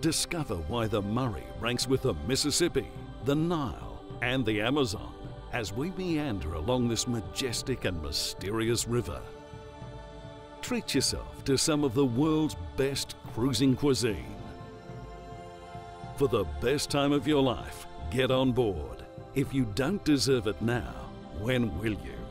Discover why the Murray ranks with the Mississippi, the Nile, and the Amazon as we meander along this majestic and mysterious river. Treat yourself to some of the world's best cruising cuisine. For the best time of your life, get on board. If you don't deserve it now, when will you?